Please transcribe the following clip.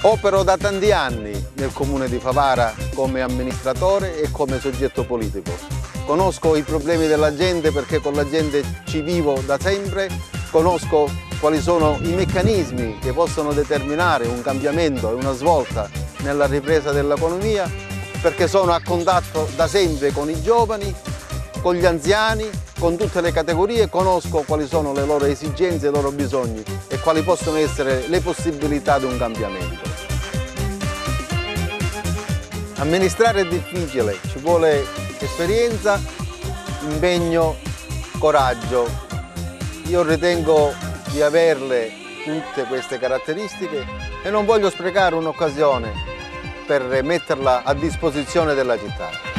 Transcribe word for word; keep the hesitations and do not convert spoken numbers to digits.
Opero da tanti anni nel comune di Favara come amministratore e come soggetto politico. Conosco i problemi della gente perché con la gente ci vivo da sempre, conosco quali sono i meccanismi che possono determinare un cambiamento e una svolta nella ripresa dell'economia, perché sono a contatto da sempre con i giovani, con gli anziani, con tutte le categorie, conosco quali sono le loro esigenze, i loro bisogni e quali possono essere le possibilità di un cambiamento. Amministrare è difficile, ci vuole esperienza, impegno, coraggio. Io ritengo di averle tutte queste caratteristiche e non voglio sprecare un'occasione per metterla a disposizione della città.